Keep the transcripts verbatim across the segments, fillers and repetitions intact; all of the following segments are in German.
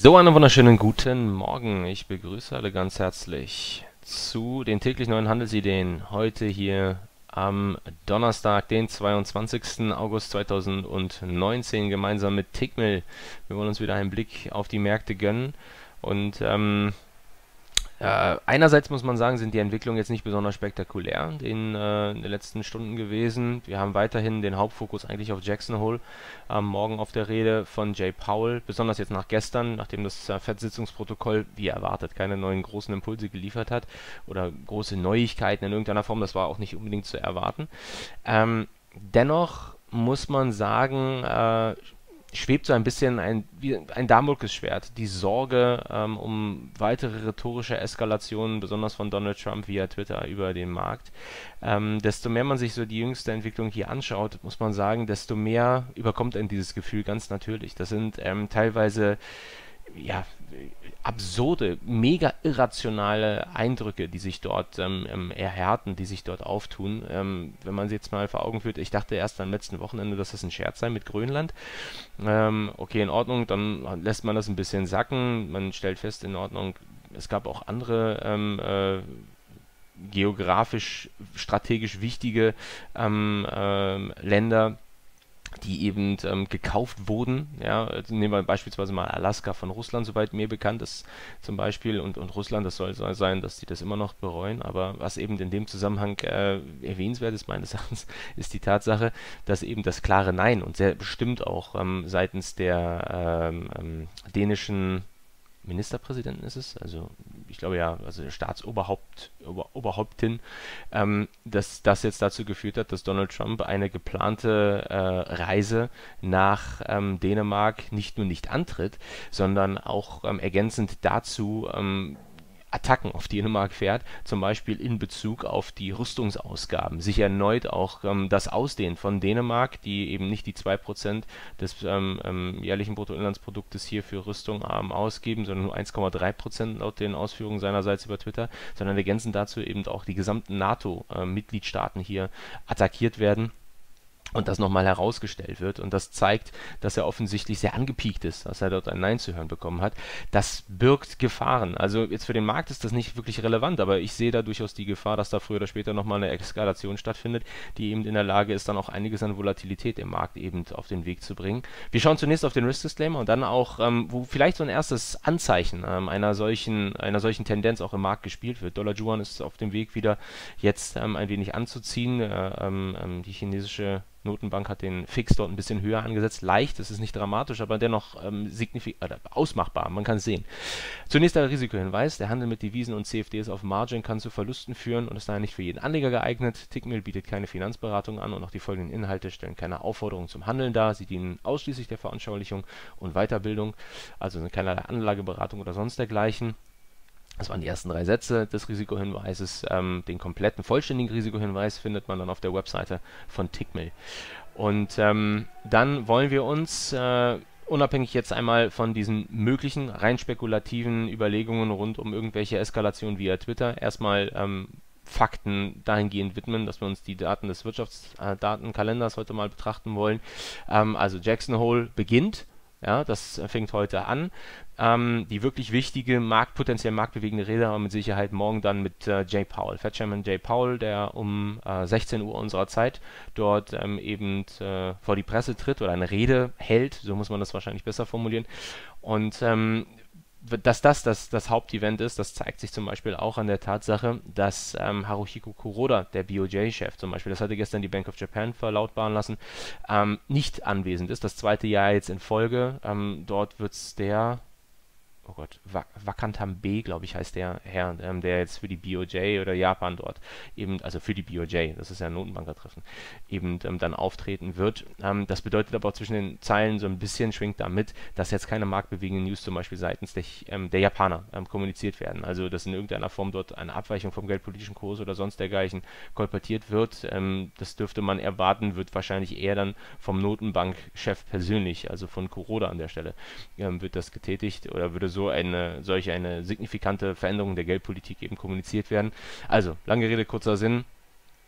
So, einen wunderschönen guten Morgen. Ich begrüße alle ganz herzlich zu den täglich neuen Handelsideen. Heute hier am Donnerstag, den zweiundzwanzigsten August zweitausendneunzehn, gemeinsam mit Tickmill. Wir wollen uns wieder einen Blick auf die Märkte gönnen. Und ähm, äh, einerseits muss man sagen, sind die Entwicklungen jetzt nicht besonders spektakulär in, äh, in den letzten Stunden gewesen. Wir haben weiterhin den Hauptfokus eigentlich auf Jackson Hole. Am Morgen auf der Rede von Jay Powell, besonders jetzt nach gestern, nachdem das äh, Fed-Sitzungsprotokoll, wie erwartet, keine neuen großen Impulse geliefert hat oder große Neuigkeiten in irgendeiner Form. Das war auch nicht unbedingt zu erwarten. Ähm, dennoch muss man sagen, äh, schwebt so ein bisschen ein, wie ein Damoklesschwert, die Sorge ähm, um weitere rhetorische Eskalationen, besonders von Donald Trump via Twitter über den Markt. Ähm, desto mehr man sich so die jüngste Entwicklung hier anschaut, muss man sagen, desto mehr überkommt einen dieses Gefühl ganz natürlich. Das sind ähm, teilweise ja, absurde, mega irrationale Eindrücke, die sich dort ähm, ähm, erhärten, die sich dort auftun. Ähm, wenn man sie jetzt mal vor Augen führt, ich dachte erst am letzten Wochenende, dass das ein Scherz sei mit Grönland. Ähm, okay, in Ordnung, dann lässt man das ein bisschen sacken. Man stellt fest, in Ordnung, es gab auch andere ähm, äh, geografisch, strategisch wichtige ähm, ähm, Länder, die eben ähm, gekauft wurden. Ja, also nehmen wir beispielsweise mal Alaska von Russland, soweit mir bekannt ist zum Beispiel. Und, und Russland, das soll so sein, dass die das immer noch bereuen. Aber was eben in dem Zusammenhang äh, erwähnenswert ist, meines Erachtens, ist die Tatsache, dass eben das klare Nein und sehr bestimmt auch ähm, seitens der ähm, ähm, dänischen Ministerpräsidenten ist es, also ich glaube ja, also der Staatsoberhaupt, Ober, Oberhauptin, ähm, dass das jetzt dazu geführt hat, dass Donald Trump eine geplante äh, Reise nach ähm, Dänemark nicht nur nicht antritt, sondern auch ähm, ergänzend dazu ähm, Attacken auf Dänemark fährt, zum Beispiel in Bezug auf die Rüstungsausgaben, sich erneut auch ähm, das Ausdehnen von Dänemark, die eben nicht die zwei Prozent des ähm, ähm, jährlichen Bruttoinlandsproduktes hier für Rüstung ähm, ausgeben, sondern nur eins Komma drei Prozent laut den Ausführungen seinerseits über Twitter, sondern ergänzend dazu eben auch die gesamten NATO-Mitgliedstaaten äh, hier attackiert werden. Und das nochmal herausgestellt wird. Und das zeigt, dass er offensichtlich sehr angepiekt ist, dass er dort ein Nein zu hören bekommen hat. Das birgt Gefahren. Also jetzt für den Markt ist das nicht wirklich relevant, aber ich sehe da durchaus die Gefahr, dass da früher oder später nochmal eine Eskalation stattfindet, die eben in der Lage ist, dann auch einiges an Volatilität im Markt eben auf den Weg zu bringen. Wir schauen zunächst auf den Risk Disclaimer und dann auch, ähm, wo vielleicht so ein erstes Anzeichen ähm, einer solchen, einer solchen Tendenz auch im Markt gespielt wird. Dollar Yuan ist auf dem Weg wieder jetzt ähm, ein wenig anzuziehen. Äh, ähm, die chinesische Notenbank hat den Fix dort ein bisschen höher angesetzt. Leicht, das ist nicht dramatisch, aber dennoch ähm, signifikant, äh, ausmachbar. Man kann es sehen. Zunächst der Risikohinweis. Der Handel mit Devisen und C F Ds auf Margin kann zu Verlusten führen und ist daher nicht für jeden Anleger geeignet. Tickmill bietet keine Finanzberatung an und auch die folgenden Inhalte stellen keine Aufforderung zum Handeln dar. Sie dienen ausschließlich der Veranschaulichung und Weiterbildung, also sind keinerlei Anlageberatung oder sonst dergleichen. Das waren die ersten drei Sätze des Risikohinweises. Ähm, den kompletten, vollständigen Risikohinweis findet man dann auf der Webseite von Tickmill. Und ähm, dann wollen wir uns, äh, unabhängig jetzt einmal von diesen möglichen, rein spekulativen Überlegungen rund um irgendwelche Eskalationen via Twitter, erstmal ähm, Fakten dahingehend widmen, dass wir uns die Daten des Wirtschaftsdatenkalenders heute mal betrachten wollen. Ähm, also Jackson Hole beginnt. Ja, das fängt heute an. Ähm, die wirklich wichtige, Markt, potenziell marktbewegende Rede haben wir mit Sicherheit morgen dann mit äh, Jay Powell, Fed Chairman Jay Powell, der um äh, sechzehn Uhr unserer Zeit dort ähm, eben äh, vor die Presse tritt oder eine Rede hält, so muss man das wahrscheinlich besser formulieren. Und ähm, dass das, das das Hauptevent ist, das zeigt sich zum Beispiel auch an der Tatsache, dass ähm, Haruhiko Kuroda, der B O J-Chef zum Beispiel, das hatte gestern die Bank of Japan verlautbaren lassen, ähm, nicht anwesend ist. Das zweite Jahr jetzt in Folge. Ähm, dort wird es der oh Gott, Wakantambe, glaube ich, heißt der Herr, ähm, der jetzt für die B O J oder Japan dort eben, also für die B O J, das ist ja ein Notenbankertreffen, eben ähm, dann auftreten wird. Ähm, das bedeutet aber auch zwischen den Zeilen so ein bisschen schwingt damit, dass jetzt keine marktbewegenden News zum Beispiel seitens der, ähm, der Japaner ähm, kommuniziert werden. Also, dass in irgendeiner Form dort eine Abweichung vom geldpolitischen Kurs oder sonst dergleichen kolportiert wird. Ähm, das dürfte man erwarten, wird wahrscheinlich eher dann vom Notenbankchef persönlich, also von Kuroda an der Stelle, ähm, wird das getätigt oder würde so eine solche eine signifikante Veränderung der Geldpolitik eben kommuniziert werden. Also, lange Rede, kurzer Sinn.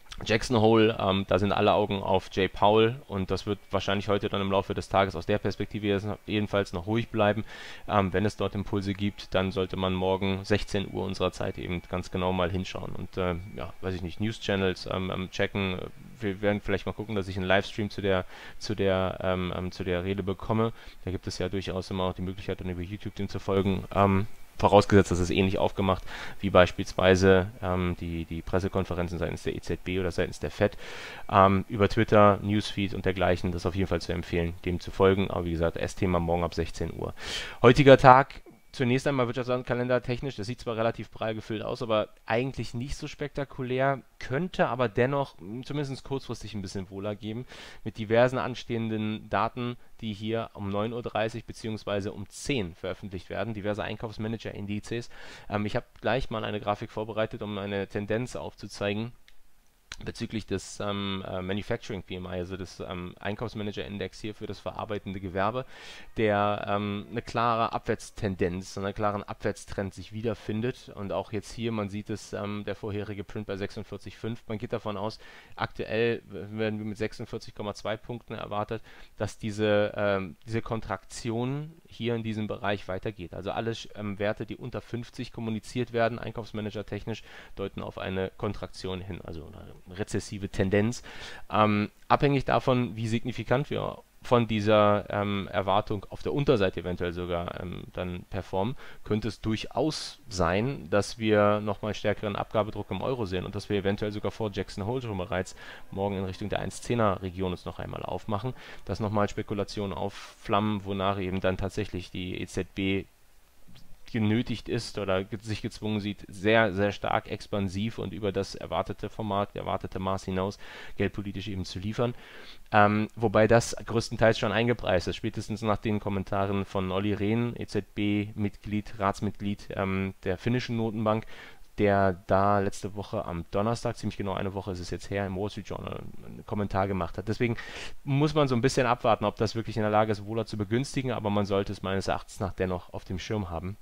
Jackson Hole, ähm, da sind alle Augen auf Jay Powell und das wird wahrscheinlich heute dann im Laufe des Tages aus der Perspektive jedenfalls noch ruhig bleiben. Ähm, wenn es dort Impulse gibt, dann sollte man morgen sechzehn Uhr unserer Zeit eben ganz genau mal hinschauen und äh, ja, weiß ich nicht, News-Channels ähm, checken. Wir werden vielleicht mal gucken, dass ich einen Livestream zu der zu der ähm, ähm, zu der Rede bekomme. Da gibt es ja durchaus immer auch die Möglichkeit, dann über YouTube dem zu folgen. Ähm, Vorausgesetzt, das ist ähnlich aufgemacht wie beispielsweise ähm, die, die Pressekonferenzen seitens der E Z B oder seitens der Fed. Ähm, über Twitter, Newsfeed und dergleichen, das ist auf jeden Fall zu empfehlen, dem zu folgen. Aber wie gesagt, S-Thema morgen ab sechzehn Uhr. Heutiger Tag. Zunächst einmal Wirtschaftskalender technisch, das sieht zwar relativ prall gefüllt aus, aber eigentlich nicht so spektakulär, könnte aber dennoch zumindest kurzfristig ein bisschen wohler geben, mit diversen anstehenden Daten, die hier um neun Uhr dreißig bzw. um zehn veröffentlicht werden, diverse Einkaufsmanager-Indizes. Ähm, ich habe gleich mal eine Grafik vorbereitet, um eine Tendenz aufzuzeigen bezüglich des ähm, äh, Manufacturing P M I, also des ähm, Einkaufsmanager-Index hier für das verarbeitende Gewerbe, der ähm, eine klare Abwärtstendenz, einen klaren Abwärtstrend sich wiederfindet. Und auch jetzt hier, man sieht es, ähm, der vorherige Print bei sechsundvierzig Komma fünf. Man geht davon aus, aktuell werden wir mit sechsundvierzig Komma zwei Punkten erwartet, dass diese, ähm, diese Kontraktion hier in diesem Bereich weitergeht. Also alle ähm, Werte, die unter fünfzig kommuniziert werden, Einkaufsmanager technisch, deuten auf eine Kontraktion hin, also eine rezessive Tendenz. Ähm, abhängig davon, wie signifikant wir von dieser ähm, Erwartung auf der Unterseite eventuell sogar ähm, dann performen, könnte es durchaus sein, dass wir nochmal stärkeren Abgabedruck im Euro sehen und dass wir eventuell sogar vor Jackson Hole schon bereits morgen in Richtung der eins Komma zehner Region uns noch einmal aufmachen, dass nochmal Spekulationen aufflammen, wonach eben dann tatsächlich die E Z B genötigt ist oder ge sich gezwungen sieht, sehr, sehr stark expansiv und über das erwartete Format, erwartete Maß hinaus geldpolitisch eben zu liefern. Ähm, wobei das größtenteils schon eingepreist ist, spätestens nach den Kommentaren von Olli Rehn, E Z B-Mitglied, Ratsmitglied ähm, der finnischen Notenbank, der da letzte Woche am Donnerstag, ziemlich genau eine Woche ist es jetzt her, im Wall Street Journal einen Kommentar gemacht hat. Deswegen muss man so ein bisschen abwarten, ob das wirklich in der Lage ist, Wohler zu begünstigen, aber man sollte es meines Erachtens nach dennoch auf dem Schirm haben.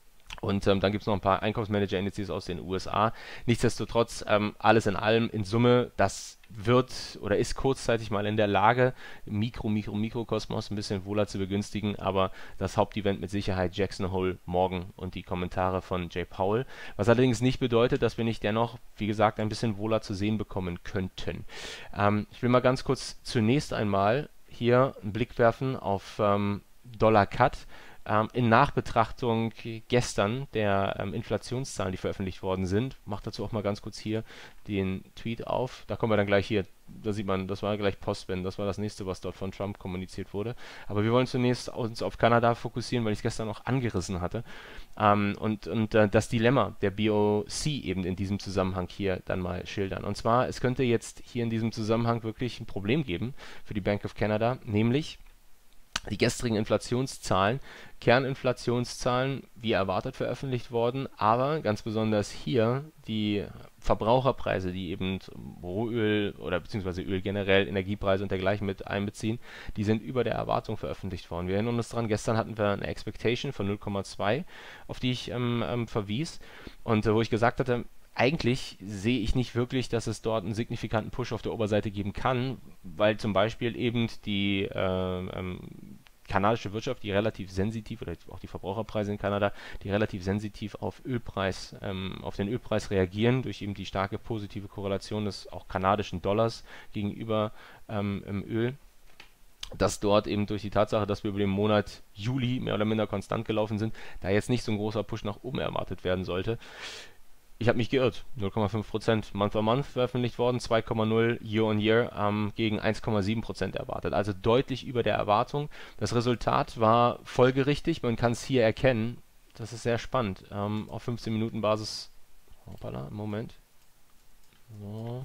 Und ähm, dann gibt es noch ein paar Einkaufsmanager-Indizes aus den U S A. Nichtsdestotrotz, ähm, alles in allem, in Summe, das wird oder ist kurzzeitig mal in der Lage, Mikro, Mikro, Mikrokosmos ein bisschen wohler zu begünstigen, aber das Hauptevent mit Sicherheit Jackson Hole morgen und die Kommentare von Jay Powell. Was allerdings nicht bedeutet, dass wir nicht dennoch, wie gesagt, ein bisschen wohler zu sehen bekommen könnten. Ähm, ich will mal ganz kurz zunächst einmal hier einen Blick werfen auf ähm, Dollar-Cut. Ähm, in Nachbetrachtung gestern der ähm, Inflationszahlen, die veröffentlicht worden sind, macht dazu auch mal ganz kurz hier den Tweet auf. Da kommen wir dann gleich hier, da sieht man, das war gleich Postwende, das war das nächste, was dort von Trump kommuniziert wurde. Aber wir wollen zunächst uns auf Kanada fokussieren, weil ich es gestern noch angerissen hatte. Ähm, und und äh, das Dilemma der B O C eben in diesem Zusammenhang hier dann mal schildern. Und zwar, es könnte jetzt hier in diesem Zusammenhang wirklich ein Problem geben für die Bank of Canada, nämlich die gestrigen Inflationszahlen, Kerninflationszahlen, wie erwartet veröffentlicht worden, aber ganz besonders hier die Verbraucherpreise, die eben Rohöl oder beziehungsweise Öl generell, Energiepreise und dergleichen mit einbeziehen, die sind über der Erwartung veröffentlicht worden. Wir erinnern uns dran, gestern hatten wir eine Expectation von null Komma zwei, auf die ich ähm, ähm, verwies und äh, wo ich gesagt hatte, eigentlich sehe ich nicht wirklich, dass es dort einen signifikanten Push auf der Oberseite geben kann, weil zum Beispiel eben die äh, ähm, kanadische Wirtschaft, die relativ sensitiv, oder auch die Verbraucherpreise in Kanada, die relativ sensitiv auf Ölpreis, ähm, auf den Ölpreis reagieren, durch eben die starke positive Korrelation des auch kanadischen Dollars gegenüber ähm, im Öl, dass dort eben durch die Tatsache, dass wir über den Monat Juli mehr oder minder konstant gelaufen sind, da jetzt nicht so ein großer Push nach oben erwartet werden sollte. Ich habe mich geirrt. null Komma fünf Prozent Month-on-Month veröffentlicht worden, zwei Komma null Year-on-Year ähm, gegen eins Komma sieben Prozent erwartet. Also deutlich über der Erwartung. Das Resultat war folgerichtig. Man kann es hier erkennen. Das ist sehr spannend. Ähm, auf fünfzehn Minuten Basis. Hoppala, Moment. So.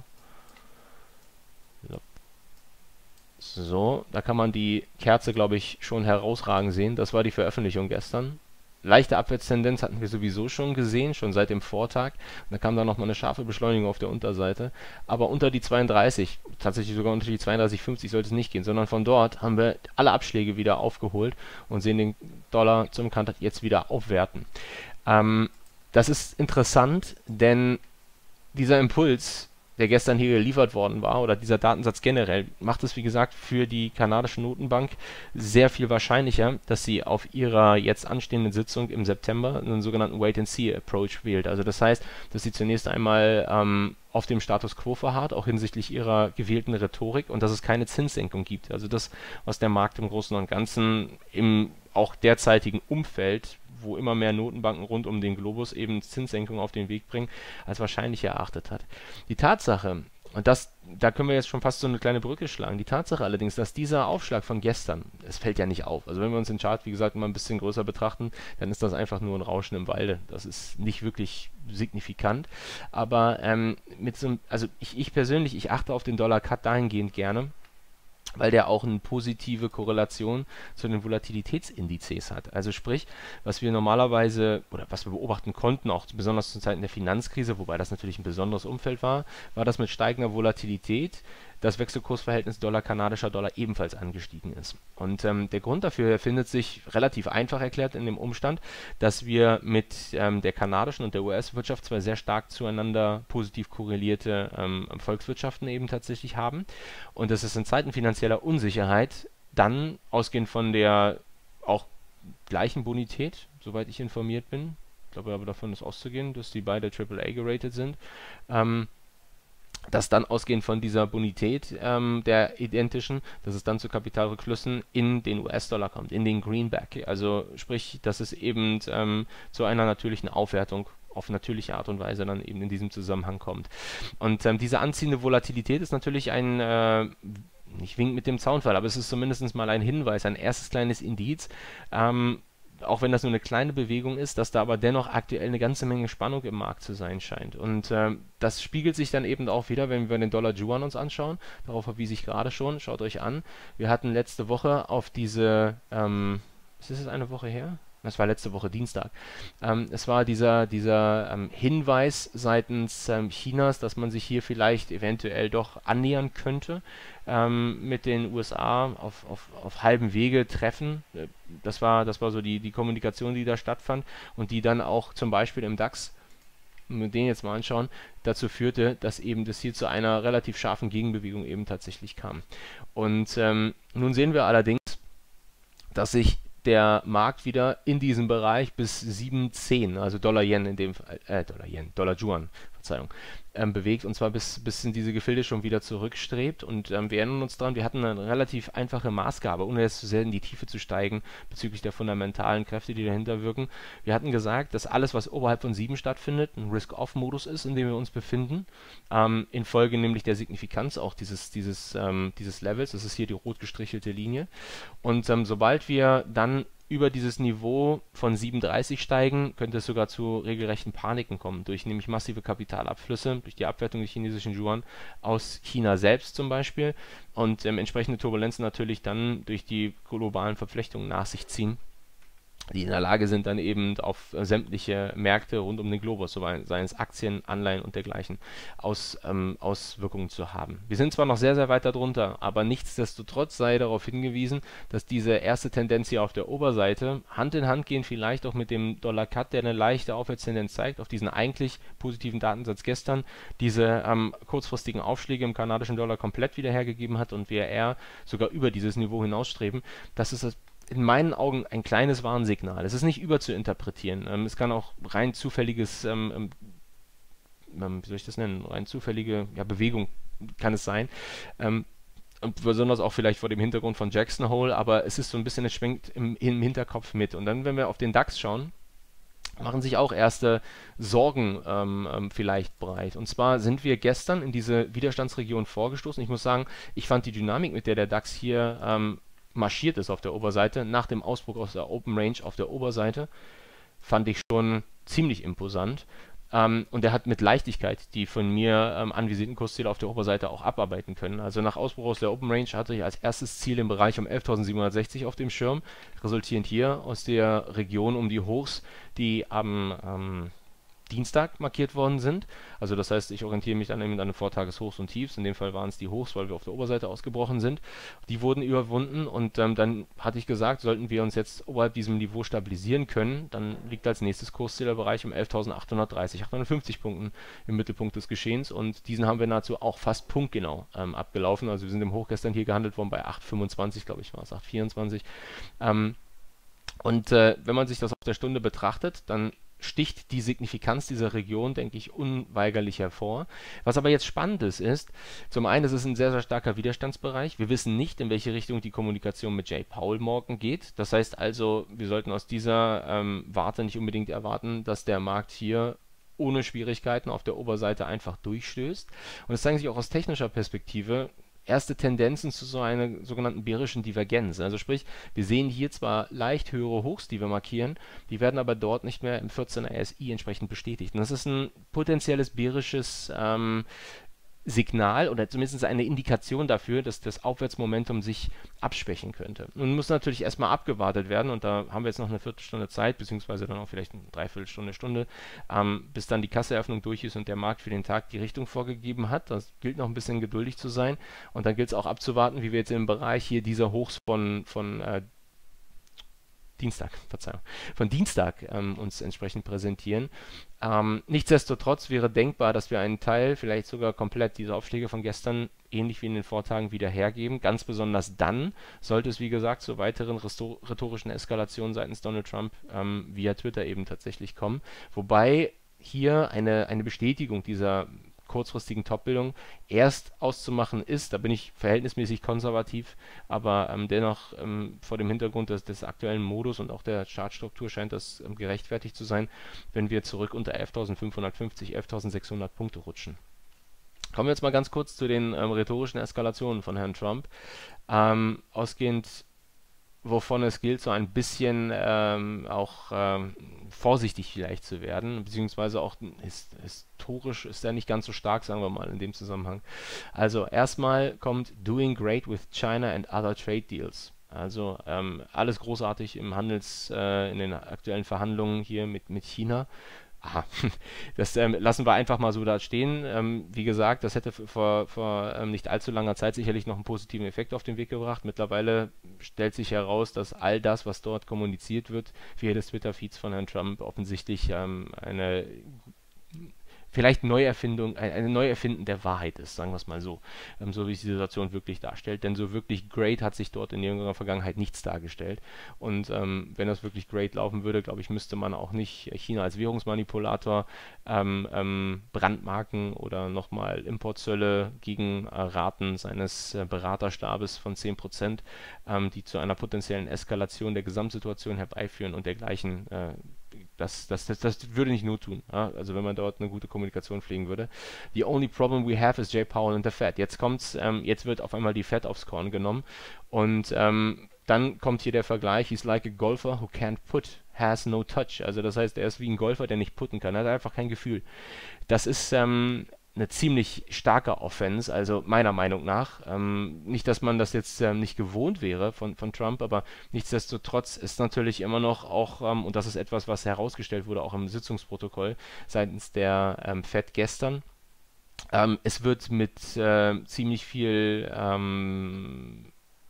So, da kann man die Kerze, glaube ich, schon herausragend sehen. Das war die Veröffentlichung gestern. Leichte Abwärtstendenz hatten wir sowieso schon gesehen, schon seit dem Vortag. Und da kam dann nochmal eine scharfe Beschleunigung auf der Unterseite. Aber unter die zweiunddreißig, tatsächlich sogar unter die zweiunddreißig Komma fünfzig sollte es nicht gehen, sondern von dort haben wir alle Abschläge wieder aufgeholt und sehen den Dollar zum Kanter jetzt wieder aufwerten. Ähm, das ist interessant, denn dieser Impuls der gestern hier geliefert worden war, oder dieser Datensatz generell, macht es, wie gesagt, für die kanadische Notenbank sehr viel wahrscheinlicher, dass sie auf ihrer jetzt anstehenden Sitzung im September einen sogenannten Wait-and-See-Approach wählt. Also das heißt, dass sie zunächst einmal ähm, auf dem Status quo verharrt, auch hinsichtlich ihrer gewählten Rhetorik, und dass es keine Zinssenkung gibt. Also das, was der Markt im Großen und Ganzen im auch derzeitigen Umfeld, wo immer mehr Notenbanken rund um den Globus eben Zinssenkungen auf den Weg bringen, als wahrscheinlich erachtet hat. Die Tatsache, und das, da können wir jetzt schon fast so eine kleine Brücke schlagen, die Tatsache allerdings, dass dieser Aufschlag von gestern, es fällt ja nicht auf, also wenn wir uns den Chart, wie gesagt, mal ein bisschen größer betrachten, dann ist das einfach nur ein Rauschen im Walde. Das ist nicht wirklich signifikant, aber ähm, mit so einem, also ich, ich persönlich, ich achte auf den Dollar-Cut dahingehend gerne, weil der auch eine positive Korrelation zu den Volatilitätsindizes hat. Also sprich, was wir normalerweise oder was wir beobachten konnten, auch besonders zu Zeiten der Finanzkrise, wobei das natürlich ein besonderes Umfeld war, war, dass mit steigender Volatilität das Wechselkursverhältnis Dollar-kanadischer Dollar ebenfalls angestiegen ist. Und ähm, der Grund dafür findet sich relativ einfach erklärt in dem Umstand, dass wir mit ähm, der kanadischen und der U S-Wirtschaft zwei sehr stark zueinander positiv korrelierte ähm, Volkswirtschaften eben tatsächlich haben. Und dass es in Zeiten finanzieller Unsicherheit dann, ausgehend von der auch gleichen Bonität, soweit ich informiert bin, ich glaube aber davon ist auszugehen, dass die beide Triple A geratet sind, ähm, dass dann ausgehend von dieser Bonität ähm, der identischen, dass es dann zu Kapitalrückflüssen in den U S-Dollar kommt, in den Greenback. Also sprich, dass es eben ähm, zu einer natürlichen Aufwertung auf natürliche Art und Weise dann eben in diesem Zusammenhang kommt. Und ähm, diese anziehende Volatilität ist natürlich ein, äh, nicht winkt mit dem Zaunfall, aber es ist zumindest mal ein Hinweis, ein erstes kleines Indiz, ähm, auch wenn das nur eine kleine Bewegung ist, dass da aber dennoch aktuell eine ganze Menge Spannung im Markt zu sein scheint. Und ähm, das spiegelt sich dann eben auch wieder, wenn wir den Dollar-Yuan uns anschauen. Darauf verwiese ich gerade schon. Schaut euch an. Wir hatten letzte Woche auf diese, ähm, ist es eine Woche her? Das war letzte Woche Dienstag. Ähm, es war dieser, dieser ähm, Hinweis seitens ähm, Chinas, dass man sich hier vielleicht eventuell doch annähern könnte, ähm, mit den U S A auf, auf, auf halbem Wege treffen. Das war, das war so die, die Kommunikation, die da stattfand und die dann auch zum Beispiel im DAX, wenn wir den jetzt mal anschauen, dazu führte, dass eben das hier zu einer relativ scharfen Gegenbewegung eben tatsächlich kam. Und ähm, nun sehen wir allerdings, dass sich der Markt wieder in diesem Bereich bis sieben Komma zehn, also Dollar-Yen in dem Fall, äh, Dollar-Yen, Dollar-Yuan, Verzeihung, ähm, bewegt, und zwar bis, bis in diese Gefilde schon wieder zurückstrebt. Und ähm, wir erinnern uns dran, wir hatten eine relativ einfache Maßgabe, ohne jetzt zu sehr in die Tiefe zu steigen, bezüglich der fundamentalen Kräfte, die dahinter wirken. Wir hatten gesagt, dass alles, was oberhalb von sieben stattfindet, ein Risk-Off-Modus ist, in dem wir uns befinden, ähm, infolge nämlich der Signifikanz auch dieses, dieses, ähm, dieses Levels. Das ist hier die rot gestrichelte Linie. Und ähm, sobald wir dann über dieses Niveau von sieben Komma dreißig steigen, könnte es sogar zu regelrechten Paniken kommen, durch nämlich massive Kapitalabflüsse, durch die Abwertung des chinesischen Yuan aus China selbst zum Beispiel, und ähm, entsprechende Turbulenzen natürlich dann durch die globalen Verflechtungen nach sich ziehen, die in der Lage sind, dann eben auf äh, sämtliche Märkte rund um den Globus, so seien es Aktien, Anleihen und dergleichen, aus, ähm, Auswirkungen zu haben. Wir sind zwar noch sehr, sehr weit darunter, aber nichtsdestotrotz sei darauf hingewiesen, dass diese erste Tendenz hier auf der Oberseite Hand in Hand gehen, vielleicht auch mit dem Dollar-Cut, der eine leichte Aufwärtstendenz zeigt, auf diesen eigentlich positiven Datensatz gestern, diese ähm, kurzfristigen Aufschläge im kanadischen Dollar komplett wieder hergegeben hat und wir eher sogar über dieses Niveau hinausstreben. Das ist das in meinen Augen ein kleines Warnsignal. Es ist nicht überzuinterpretieren. Ähm, es kann auch rein zufälliges, ähm, ähm, wie soll ich das nennen, rein zufällige ja, Bewegung kann es sein. Ähm, und besonders auch vielleicht vor dem Hintergrund von Jackson Hole, aber es ist so ein bisschen, es schwingt im, im Hinterkopf mit. Und dann, wenn wir auf den DAX schauen, machen sich auch erste Sorgen ähm, ähm, vielleicht breit. Und zwar sind wir gestern in diese Widerstandsregion vorgestoßen. Ich muss sagen, ich fand die Dynamik, mit der der DAX hier ähm, marschiert ist auf der Oberseite, nach dem Ausbruch aus der Open Range auf der Oberseite, fand ich schon ziemlich imposant. Ähm, und er hat mit Leichtigkeit die von mir ähm, anvisierten Kursziele auf der Oberseite auch abarbeiten können. Also nach Ausbruch aus der Open Range hatte ich als erstes Ziel im Bereich um elftausendsiebenhundertsechzig auf dem Schirm, resultierend hier aus der Region um die Hochs, die am ähm, Dienstag markiert worden sind. Also das heißt, ich orientiere mich dann eben an den Vortageshochs und Tiefs. In dem Fall waren es die Hochs, weil wir auf der Oberseite ausgebrochen sind. Die wurden überwunden und ähm, dann hatte ich gesagt, sollten wir uns jetzt oberhalb diesem Niveau stabilisieren können, dann liegt als nächstes Kursziel der Bereich um elftausendachthundertdreißig, achthundertfünfzig Punkten im Mittelpunkt des Geschehens und diesen haben wir nahezu auch fast punktgenau ähm, abgelaufen. Also wir sind im Hoch gestern hier gehandelt worden bei acht Komma fünfundzwanzig, glaube ich, war es acht Komma vierundzwanzig. Ähm, und äh, wenn man sich das auf der Stunde betrachtet, dann sticht die Signifikanz dieser Region, denke ich, unweigerlich hervor. Was aber jetzt spannend ist, ist, zum einen, es ist ein sehr, sehr starker Widerstandsbereich. Wir wissen nicht, in welche Richtung die Kommunikation mit Jay Powell morgen geht. Das heißt also, wir sollten aus dieser ähm, Warte nicht unbedingt erwarten, dass der Markt hier ohne Schwierigkeiten auf der Oberseite einfach durchstößt. Und es zeigen sich auch aus technischer Perspektive erste Tendenzen zu so einer sogenannten bärischen Divergenz. Also sprich, wir sehen hier zwar leicht höhere Hochs, die wir markieren, die werden aber dort nicht mehr im vierzehner R S I entsprechend bestätigt. Und das ist ein potenzielles bärisches ähm, Signal oder zumindest eine Indikation dafür, dass das Aufwärtsmomentum sich abschwächen könnte. Nun muss natürlich erstmal abgewartet werden und da haben wir jetzt noch eine Viertelstunde Zeit, beziehungsweise dann auch vielleicht eine Dreiviertelstunde, Stunde, ähm, bis dann die Kasseeröffnung durch ist und der Markt für den Tag die Richtung vorgegeben hat. Das gilt noch ein bisschen geduldig zu sein und dann gilt es auch abzuwarten, wie wir jetzt im Bereich hier dieser Hochs von, von äh, Dienstag, Verzeihung, von Dienstag ähm, uns entsprechend präsentieren. Ähm, nichtsdestotrotz wäre denkbar, dass wir einen Teil, vielleicht sogar komplett diese Aufschläge von gestern, ähnlich wie in den Vortagen, wieder hergeben. Ganz besonders dann, sollte es wie gesagt zu weiteren rhetorischen Eskalationen seitens Donald Trump ähm, via Twitter eben tatsächlich kommen. Wobei hier eine, eine Bestätigung dieser kurzfristigen Top-Bildung erst auszumachen ist, da bin ich verhältnismäßig konservativ, aber ähm, dennoch ähm, vor dem Hintergrund des, des aktuellen Modus und auch der Chartstruktur scheint das ähm, gerechtfertigt zu sein, wenn wir zurück unter elftausendfünfhundertfünfzig, elftausendsechshundert Punkte rutschen. Kommen wir jetzt mal ganz kurz zu den ähm, rhetorischen Eskalationen von Herrn Trump. Ähm, ausgehend wovon es gilt, so ein bisschen ähm, auch ähm, vorsichtig vielleicht zu werden, beziehungsweise auch his historisch ist er nicht ganz so stark, sagen wir mal in dem Zusammenhang. Also erstmal kommt Doing Great with China and Other Trade Deals. Also ähm, alles großartig im Handels, äh, in den aktuellen Verhandlungen hier mit, mit China. Aha, das ähm, lassen wir einfach mal so da stehen. Ähm, wie gesagt, das hätte vor, vor ähm, nicht allzu langer Zeit sicherlich noch einen positiven Effekt auf den Weg gebracht. Mittlerweile stellt sich heraus, dass all das, was dort kommuniziert wird, via des Twitter-Feeds von Herrn Trump offensichtlich ähm, eine vielleicht Neuerfindung, ein, ein Neuerfinden der Wahrheit ist, sagen wir es mal so, ähm, so wie sich die Situation wirklich darstellt. Denn so wirklich great hat sich dort in jüngerer Vergangenheit nichts dargestellt. Und ähm, wenn das wirklich great laufen würde, glaube ich, müsste man auch nicht China als Währungsmanipulator ähm, ähm, brandmarken oder nochmal Importzölle gegen äh, Raten seines äh, Beraterstabes von zehn Prozent, ähm, die zu einer potenziellen Eskalation der Gesamtsituation herbeiführen und dergleichen. Äh, Das, das, das, das würde nicht nur tun, ja? Also wenn man dort eine gute Kommunikation pflegen würde. The only problem we have is Jay Powell and the Fed. Jetzt kommt's, ähm, jetzt wird auf einmal die Fed aufs Korn genommen und ähm, dann kommt hier der Vergleich, he's like a golfer who can't put, has no touch. Also das heißt, er ist wie ein Golfer, der nicht putten kann, er hat einfach kein Gefühl. Das ist ähm, eine ziemlich starke Offense, also meiner Meinung nach. Ähm, nicht, dass man das jetzt ähm, nicht gewohnt wäre von, von Trump, aber nichtsdestotrotz ist natürlich immer noch auch, ähm, und das ist etwas, was herausgestellt wurde, auch im Sitzungsprotokoll seitens der ähm, Fed gestern, ähm, es wird mit äh, ziemlich viel ähm,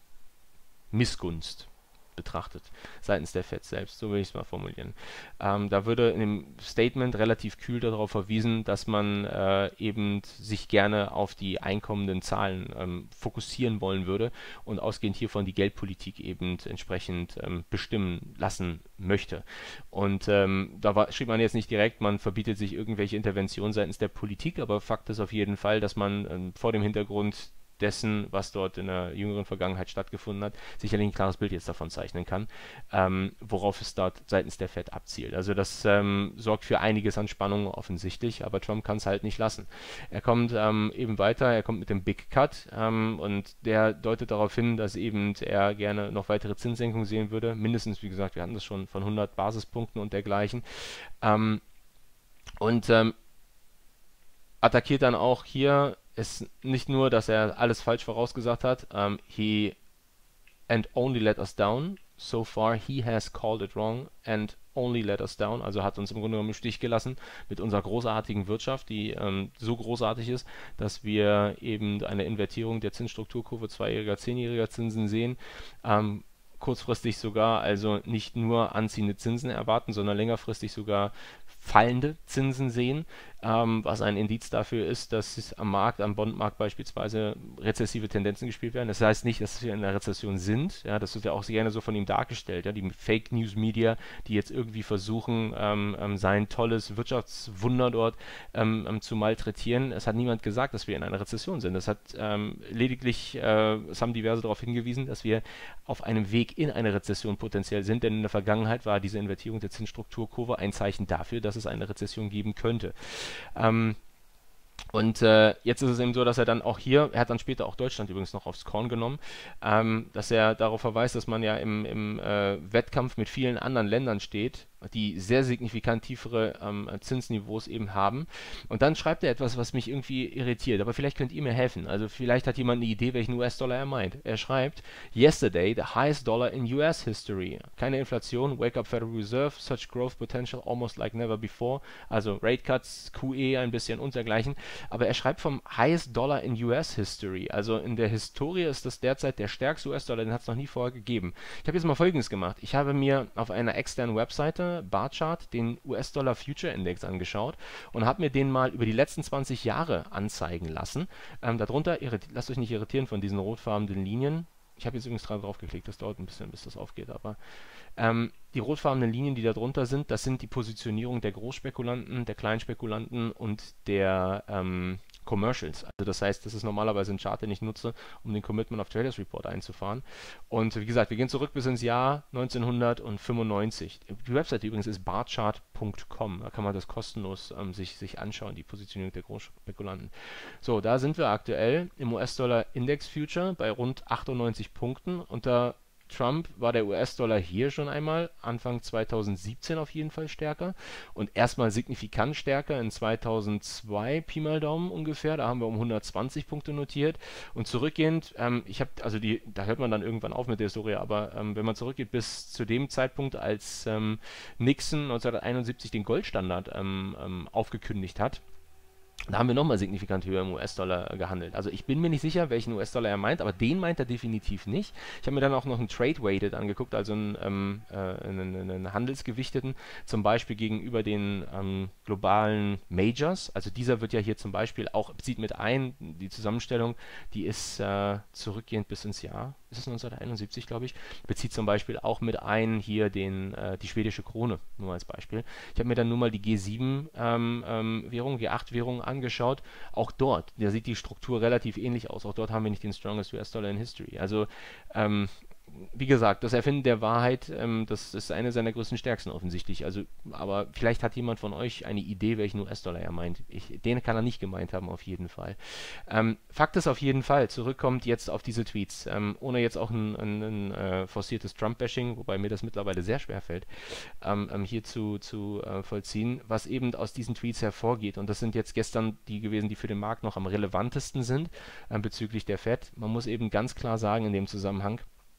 Missgunst betrachtet, seitens der Fed selbst, so will ich es mal formulieren. Ähm, da würde in dem Statement relativ kühl darauf verwiesen, dass man äh, eben sich gerne auf die einkommenden Zahlen ähm, fokussieren wollen würde und ausgehend hiervon die Geldpolitik eben entsprechend ähm, bestimmen lassen möchte. Und ähm, da war, schrieb man jetzt nicht direkt, man verbietet sich irgendwelche Interventionen seitens der Politik, aber Fakt ist auf jeden Fall, dass man ähm, vor dem Hintergrund dessen, was dort in der jüngeren Vergangenheit stattgefunden hat, sicherlich ein klares Bild jetzt davon zeichnen kann, ähm, worauf es dort seitens der Fed abzielt. Also das ähm, sorgt für einiges an Spannung offensichtlich, aber Trump kann es halt nicht lassen. Er kommt ähm, eben weiter, er kommt mit dem Big Cut ähm, und der deutet darauf hin, dass eben er gerne noch weitere Zinssenkungen sehen würde, mindestens, wie gesagt, wir hatten das schon von hundert Basispunkten und dergleichen. Ähm, und ähm, attackiert dann auch hier ist nicht nur, dass er alles falsch vorausgesagt hat, um, he and only let us down. So far he has called it wrong and only let us down, also hat uns im Grunde genommen im Stich gelassen mit unserer großartigen Wirtschaft, die ähm, so großartig ist, dass wir eben eine Invertierung der Zinsstrukturkurve zweijähriger, zehnjähriger Zinsen sehen. Ähm, kurzfristig sogar also nicht nur anziehende Zinsen erwarten, sondern längerfristig sogar fallende Zinsen sehen, ähm, was ein Indiz dafür ist, dass es am Markt, am Bondmarkt beispielsweise rezessive Tendenzen gespielt werden. Das heißt nicht, dass wir in einer Rezession sind. Ja, das wird ja auch gerne so von ihm dargestellt. Ja, die Fake News Media, die jetzt irgendwie versuchen, ähm, ähm, sein tolles Wirtschaftswunder dort ähm, ähm, zu malträtieren. Es hat niemand gesagt, dass wir in einer Rezession sind. Das hat ähm, lediglich, äh, es haben diverse darauf hingewiesen, dass wir auf einem Weg in eine Rezession potenziell sind, denn in der Vergangenheit war diese Invertierung der Zinsstrukturkurve ein Zeichen dafür, dass es eine Rezession geben könnte. Ähm, und äh, jetzt ist es eben so, dass er dann auch hier, er hat dann später auch Deutschland übrigens noch aufs Korn genommen, ähm, dass er darauf verweist, dass man ja im, im äh, Wettkampf mit vielen anderen Ländern steht, die sehr signifikant tiefere ähm, Zinsniveaus eben haben. Und dann schreibt er etwas, was mich irgendwie irritiert. Aber vielleicht könnt ihr mir helfen. Also vielleicht hat jemand eine Idee, welchen U S-Dollar er meint. Er schreibt, Yesterday, the highest dollar in U S history. Keine Inflation, wake up Federal Reserve, such growth potential almost like never before. Also Rate Cuts, Q E ein bisschen und dergleichen. Aber er schreibt vom highest dollar in U S history. Also in der Historie ist das derzeit der stärkste U S-Dollar, den hat es noch nie vorher gegeben. Ich habe jetzt mal Folgendes gemacht. Ich habe mir auf einer externen Webseite Barchart den U S-Dollar Future Index angeschaut und habe mir den mal über die letzten zwanzig Jahre anzeigen lassen. Ähm, darunter, lasst euch nicht irritieren von diesen rotfarbenen Linien. Ich habe jetzt übrigens gerade drauf geklickt, das dauert ein bisschen, bis das aufgeht, aber ähm, die rotfarbenen Linien, die da drunter sind, das sind die Positionierung der Großspekulanten, der Kleinspekulanten und der ähm, Commercials. Also das heißt, das ist normalerweise ein Chart, den ich nutze, um den Commitment of Traders Report einzufahren. Und wie gesagt, wir gehen zurück bis ins Jahr neunzehnhundertfünfundneunzig. Die Webseite übrigens ist barchart punkt com. Da kann man das kostenlos ähm, sich, sich anschauen, die Positionierung der Großspekulanten. So, da sind wir aktuell im U S-Dollar Index Future bei rund achtundneunzig Punkten. Unter Trump war der U S-Dollar hier schon einmal Anfang zweitausendsiebzehn auf jeden Fall stärker und erstmal signifikant stärker in zweitausendzwei, Pi mal Daumen ungefähr, da haben wir um hundertzwanzig Punkte notiert und zurückgehend, ähm, ich habe, also die, da hört man dann irgendwann auf mit der Historie, aber ähm, wenn man zurückgeht bis zu dem Zeitpunkt, als ähm, Nixon neunzehnhunderteinundsiebzig den Goldstandard ähm, ähm, aufgekündigt hat, da haben wir nochmal signifikant höher im U S-Dollar gehandelt. Also ich bin mir nicht sicher, welchen U S-Dollar er meint, aber den meint er definitiv nicht. Ich habe mir dann auch noch einen Trade-Weighted angeguckt, also einen, ähm, äh, einen, einen handelsgewichteten, zum Beispiel gegenüber den ähm, globalen Majors. Also dieser wird ja hier zum Beispiel auch, bezieht mit ein, die Zusammenstellung, die ist äh, zurückgehend bis ins Jahr, ist es neunzehnhunderteinundsiebzig, glaube ich, bezieht zum Beispiel auch mit ein hier den, äh, die schwedische Krone, nur als Beispiel. Ich habe mir dann nur mal die G sieben ähm, ähm, Währung, G acht Währung angeschaut. Auch dort, da sieht die Struktur relativ ähnlich aus. Auch dort haben wir nicht den strongest U S-Dollar in History. Also, ähm, wie gesagt, das Erfinden der Wahrheit, ähm, das ist eine seiner größten Stärken offensichtlich. Also, aber vielleicht hat jemand von euch eine Idee, welchen U S-Dollar er meint. Ich, den kann er nicht gemeint haben, auf jeden Fall. Ähm, Fakt ist auf jeden Fall, zurückkommt jetzt auf diese Tweets, ähm, ohne jetzt auch ein, ein, ein äh, forciertes Trump-Bashing, wobei mir das mittlerweile sehr schwer fällt, ähm, ähm, hier zu, zu äh, vollziehen, was eben aus diesen Tweets hervorgeht. Und das sind jetzt gestern die gewesen, die für den Markt noch am relevantesten sind ähm, bezüglich der Fed. Man muss eben ganz klar sagen in dem Zusammenhang,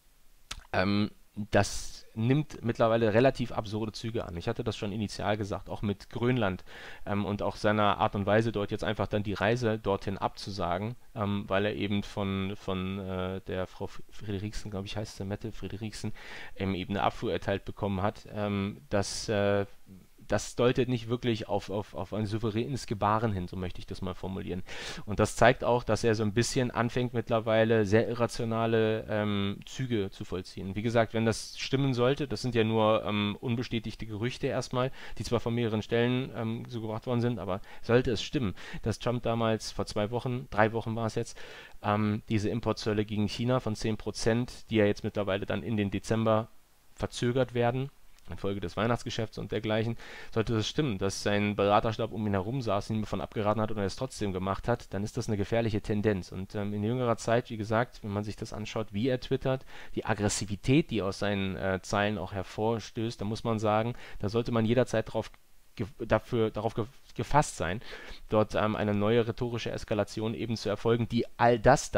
Ähm, das nimmt mittlerweile relativ absurde Züge an. Ich hatte das schon initial gesagt, auch mit Grönland ähm, und auch seiner Art und Weise dort jetzt einfach dann die Reise dorthin abzusagen, ähm, weil er eben von, von äh, der Frau Frederiksen, glaube ich heißt sie, Mette Frederiksen, ähm, eben eine Abfuhr erteilt bekommen hat. Ähm, das äh, das deutet nicht wirklich auf, auf, auf ein souveränes Gebaren hin, so möchte ich das mal formulieren. Und das zeigt auch, dass er so ein bisschen anfängt mittlerweile sehr irrationale ähm, Züge zu vollziehen. Wie gesagt, wenn das stimmen sollte, das sind ja nur ähm, unbestätigte Gerüchte erstmal, die zwar von mehreren Stellen ähm, so gebracht worden sind, aber sollte es stimmen, dass Trump damals vor zwei Wochen, drei Wochen war es jetzt, ähm, diese Importzölle gegen China von zehn Prozent, die ja jetzt mittlerweile dann in den Dezember verzögert werden, infolge des Weihnachtsgeschäfts und dergleichen, sollte das stimmen, dass sein Beraterstab um ihn herum saß, ihn davon abgeraten hat und er es trotzdem gemacht hat, dann ist das eine gefährliche Tendenz. Und ähm, in jüngerer Zeit, wie gesagt, wenn man sich das anschaut, wie er twittert, die Aggressivität, die aus seinen äh, Zeilen auch hervorstößt, da muss man sagen, da sollte man jederzeit drauf dafür, darauf ge gefasst sein, dort ähm, eine neue rhetorische Eskalation eben zu erfolgen, die all das dann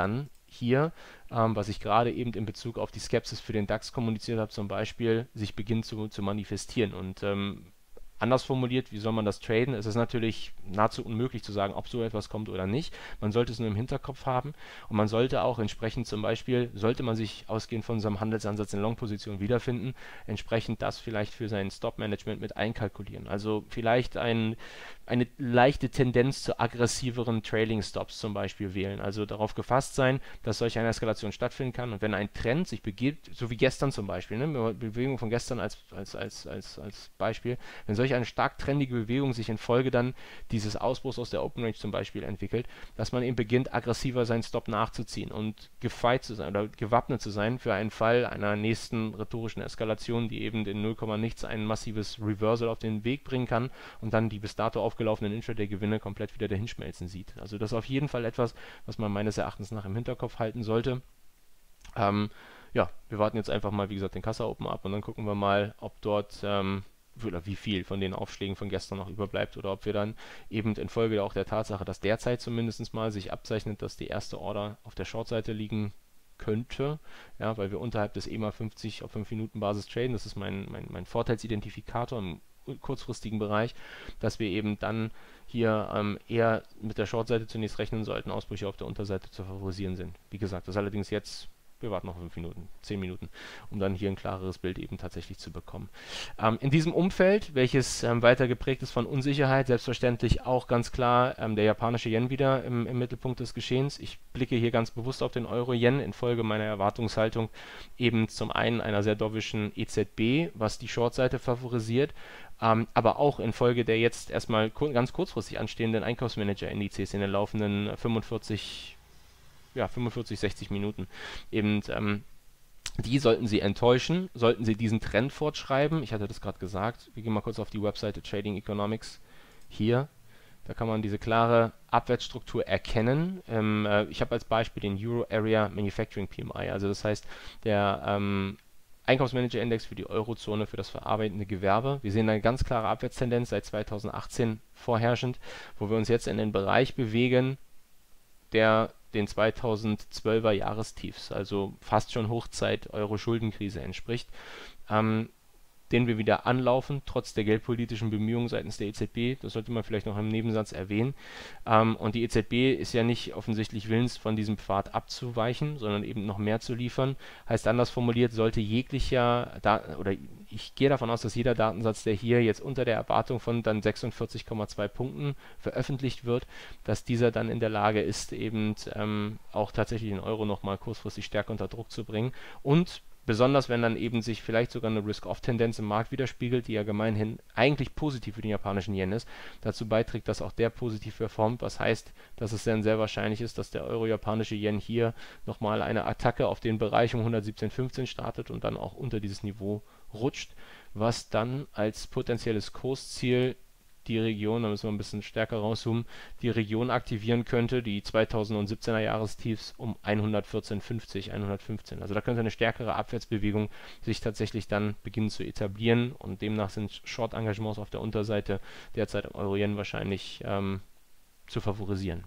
hier, ähm, was ich gerade eben in Bezug auf die Skepsis für den DAX kommuniziert habe, zum Beispiel, sich beginnt zu, zu manifestieren. Und ähm, anders formuliert, wie soll man das traden? Es ist natürlich nahezu unmöglich zu sagen, ob so etwas kommt oder nicht. Man sollte es nur im Hinterkopf haben und man sollte auch entsprechend zum Beispiel, sollte man sich ausgehend von unserem Handelsansatz in Long-Position wiederfinden, entsprechend das vielleicht für sein Stop-Management mit einkalkulieren. Also vielleicht ein, eine leichte Tendenz zu aggressiveren Trailing-Stops zum Beispiel wählen. Also darauf gefasst sein, dass solch eine Eskalation stattfinden kann und wenn ein Trend sich begibt, so wie gestern zum Beispiel, ne, Bewegung von gestern als, als, als, als, als Beispiel, wenn solch eine stark trendige Bewegung sich infolge dann dieses Ausbruchs aus der Open Range zum Beispiel entwickelt, dass man eben beginnt, aggressiver seinen Stop nachzuziehen und gefeit zu sein oder gewappnet zu sein für einen Fall einer nächsten rhetorischen Eskalation, die eben in null, nichts ein massives Reversal auf den Weg bringen kann und dann die bis dato aufgelaufenen Intraday-Gewinne komplett wieder dahinschmelzen sieht. Also das ist auf jeden Fall etwas, was man meines Erachtens nach im Hinterkopf halten sollte. Ähm, ja, wir warten jetzt einfach mal, wie gesagt, den Kassa Open ab und dann gucken wir mal, ob dort ähm, oder wie viel von den Aufschlägen von gestern noch überbleibt oder ob wir dann eben infolge auch der Tatsache, dass derzeit zumindest mal sich abzeichnet, dass die erste Order auf der Short-Seite liegen könnte, ja, weil wir unterhalb des E M A fünfzig auf fünf Minuten Basis traden, das ist mein, mein, mein Vorteilsidentifikator im kurzfristigen Bereich, dass wir eben dann hier ähm, eher mit der Short-Seite zunächst rechnen sollten, Ausbrüche auf der Unterseite zu favorisieren sind. Wie gesagt, das ist allerdings jetzt, wir warten noch fünf Minuten, zehn Minuten, um dann hier ein klareres Bild eben tatsächlich zu bekommen. Ähm, in diesem Umfeld, welches ähm, weiter geprägt ist von Unsicherheit, selbstverständlich auch ganz klar ähm, der japanische Yen wieder im, im Mittelpunkt des Geschehens. Ich blicke hier ganz bewusst auf den Euro-Yen infolge meiner Erwartungshaltung eben zum einen einer sehr dovischen E Z B, was die Short-Seite favorisiert, ähm, aber auch infolge der jetzt erstmal kur ganz kurzfristig anstehenden Einkaufsmanager-Indizes in den laufenden fünfundvierzig ja, fünfundvierzig, sechzig Minuten. Eben, ähm, die sollten Sie enttäuschen, sollten Sie diesen Trend fortschreiben. Ich hatte das gerade gesagt. Wir gehen mal kurz auf die Webseite Trading Economics. Hier, da kann man diese klare Abwärtsstruktur erkennen. Ähm, äh, ich habe als Beispiel den Euro Area Manufacturing P M I. Also das heißt, der ähm, Einkaufsmanager-Index für die Eurozone, für das verarbeitende Gewerbe. Wir sehen eine ganz klare Abwärtstendenz seit zweitausendachtzehn vorherrschend, wo wir uns jetzt in den Bereich bewegen, der den zweitausendzwölfer Jahrestiefs, also fast schon Hochzeit Euro-Schuldenkrise entspricht, ähm, den wir wieder anlaufen, trotz der geldpolitischen Bemühungen seitens der E Z B. Das sollte man vielleicht noch im Nebensatz erwähnen. Ähm, und die E Z B ist ja nicht offensichtlich willens, von diesem Pfad abzuweichen, sondern eben noch mehr zu liefern. Heißt anders formuliert, sollte jeglicher, da oder ich gehe davon aus, dass jeder Datensatz, der hier jetzt unter der Erwartung von dann sechsundvierzig Komma zwei Punkten veröffentlicht wird, dass dieser dann in der Lage ist, eben ähm, auch tatsächlich den Euro nochmal kurzfristig stärker unter Druck zu bringen. Und besonders wenn dann eben sich vielleicht sogar eine Risk-Off-Tendenz im Markt widerspiegelt, die ja gemeinhin eigentlich positiv für den japanischen Yen ist, dazu beiträgt, dass auch der positiv performt, was heißt, dass es dann sehr wahrscheinlich ist, dass der euro-japanische Yen hier nochmal eine Attacke auf den Bereich um hundertsiebzehn Komma fünfzehn startet und dann auch unter dieses Niveau rutscht, was dann als potenzielles Kursziel die Region, da müssen wir ein bisschen stärker rauszoomen, die Region aktivieren könnte, die zweitausendsiebzehner Jahrestiefs um hundertvierzehn Komma fünfzig, hundertfünfzehn. Also da könnte eine stärkere Abwärtsbewegung sich tatsächlich dann beginnen zu etablieren und demnach sind Short-Engagements auf der Unterseite derzeit im Euro-Yen wahrscheinlich ähm, zu favorisieren.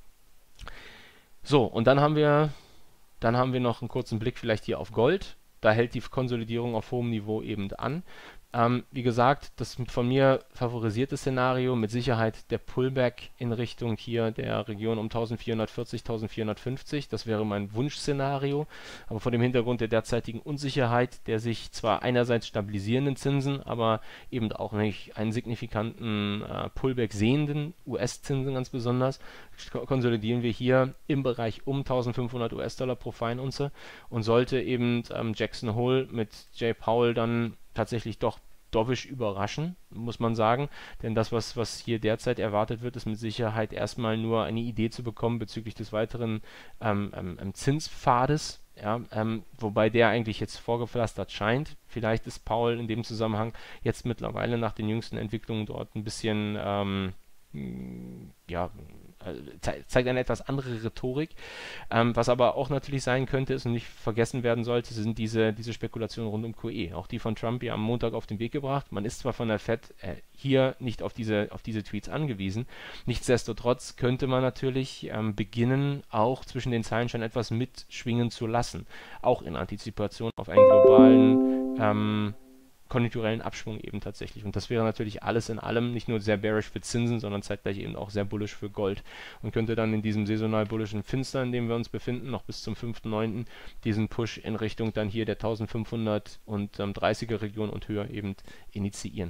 So, und dann haben wir, dann haben wir noch einen kurzen Blick vielleicht hier auf Gold. Da hält die Konsolidierung auf hohem Niveau eben an. Ähm, wie gesagt, das von mir favorisierte Szenario, mit Sicherheit der Pullback in Richtung hier der Region um vierzehnhundertvierzig, vierzehnhundertfünfzig. Das wäre mein Wunschszenario. Aber vor dem Hintergrund der derzeitigen Unsicherheit, der sich zwar einerseits stabilisierenden Zinsen, aber eben auch nicht einen signifikanten äh, Pullback sehenden U S-Zinsen ganz besonders, konsolidieren wir hier im Bereich um eintausendfünfhundert U S-Dollar pro Feinunze und sollte eben ähm, Jackson Hole mit Jay Powell dann tatsächlich doch dovish überraschen, muss man sagen. Denn das, was, was hier derzeit erwartet wird, ist mit Sicherheit erstmal nur eine Idee zu bekommen bezüglich des weiteren ähm, ähm, Zinspfades. Ja, ähm, wobei der eigentlich jetzt vorgepflastert scheint. Vielleicht ist Powell in dem Zusammenhang jetzt mittlerweile nach den jüngsten Entwicklungen dort ein bisschen ähm, ja, äh, zeigt eine etwas andere Rhetorik. Ähm, was aber auch natürlich sein könnte, ist und nicht vergessen werden sollte, sind diese, diese Spekulationen rund um Q E. Auch die von Trump ja am Montag auf den Weg gebracht. Man ist zwar von der Fed äh, hier nicht auf diese, auf diese Tweets angewiesen, nichtsdestotrotz könnte man natürlich ähm, beginnen, auch zwischen den Zeilen schon etwas mitschwingen zu lassen. Auch in Antizipation auf einen globalen ähm, konjunkturellen Abschwung eben tatsächlich. Und das wäre natürlich alles in allem nicht nur sehr bearish für Zinsen, sondern zeitgleich eben auch sehr bullish für Gold und könnte dann in diesem saisonal bullischen Finster, in dem wir uns befinden, noch bis zum fünften neunten diesen Push in Richtung dann hier der eintausendfünfhundertdreißiger Region und höher eben initiieren.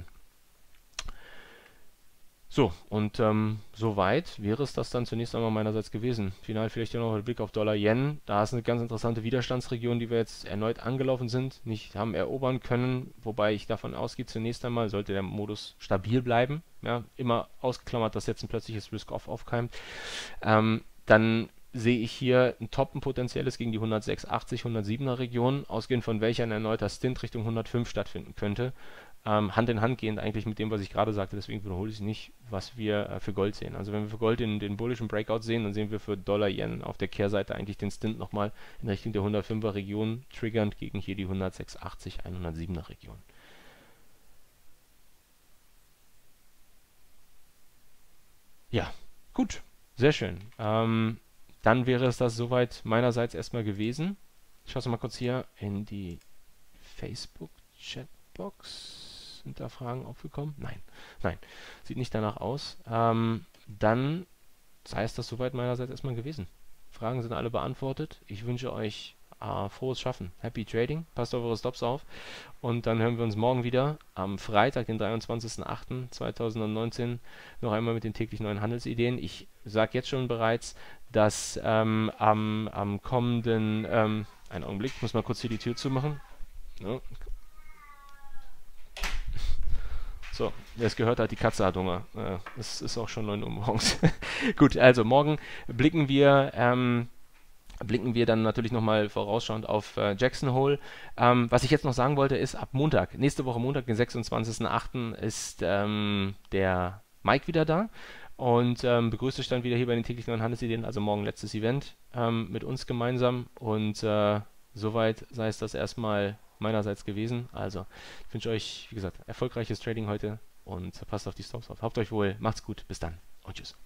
So, und ähm, soweit wäre es das dann zunächst einmal meinerseits gewesen. Final vielleicht ja noch ein Blick auf Dollar-Yen. Da ist eine ganz interessante Widerstandsregion, die wir jetzt erneut angelaufen sind, nicht haben erobern können, wobei ich davon ausgehe, zunächst einmal sollte der Modus stabil bleiben. Ja, immer ausgeklammert, dass jetzt ein plötzliches Risk-Off aufkeimt. Ähm, dann sehe ich hier ein Toppen-potenzielles gegen die hundertsechs achtzig, hundertsiebener Region, ausgehend von welcher ein erneuter Stint Richtung hundertfünf stattfinden könnte. Ähm, Hand in Hand gehend eigentlich mit dem, was ich gerade sagte, deswegen wiederhole ich nicht, was wir äh, für Gold sehen. Also wenn wir für Gold den, den bullischen Breakout sehen, dann sehen wir für Dollar-Yen auf der Kehrseite eigentlich den Stint nochmal in Richtung der hundertfünfer Region, triggernd gegen hier die hundertsechs achtzig, hundertsiebener Region. Ja, gut, sehr schön. Ähm, dann wäre es das soweit meinerseits erstmal gewesen. Ich schaue mal kurz hier in die Facebook-Chatbox. Sind da Fragen aufgekommen? Nein, nein, sieht nicht danach aus. Ähm, dann sei es das soweit meinerseits erstmal gewesen. Fragen sind alle beantwortet. Ich wünsche euch äh, frohes Schaffen. Happy Trading. Passt auf eure Stops auf. Und dann hören wir uns morgen wieder am Freitag, den dreiundzwanzigsten achten zweitausendneunzehn, noch einmal mit den täglich neuen Handelsideen. Ich sage jetzt schon bereits, dass ähm, am, am kommenden, ähm, einen Augenblick, ich muss mal kurz hier die Tür zumachen. Ja. So, wer es gehört hat, die Katze hat Hunger. Äh, es ist auch schon neun Uhr morgens. Gut, also morgen blicken wir, ähm, blicken wir dann natürlich nochmal vorausschauend auf äh, Jackson Hole. Ähm, was ich jetzt noch sagen wollte, ist ab Montag, nächste Woche Montag, den sechsundzwanzigsten achten ist ähm, der Mike wieder da und ähm, begrüßt euch dann wieder hier bei den täglichen neuen Handelsideen, also morgen letztes Event ähm, mit uns gemeinsam und äh, soweit sei es das erstmal meinerseits gewesen. Also, ich wünsche euch, wie gesagt, erfolgreiches Trading heute und passt auf die Stops auf. Habt euch wohl, macht's gut, bis dann und tschüss.